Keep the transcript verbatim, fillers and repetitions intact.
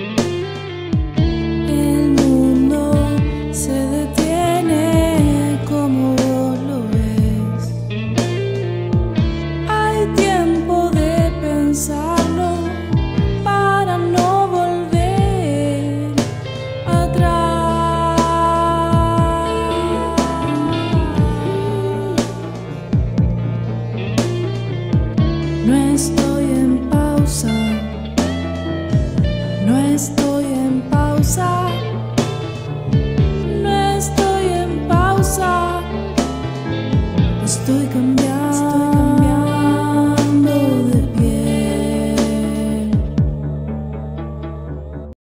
El mundo se detiene como vos lo ves. Hay tiempo de pensarlo para no volver atrás. No estoy en pausa, no estoy en pausa.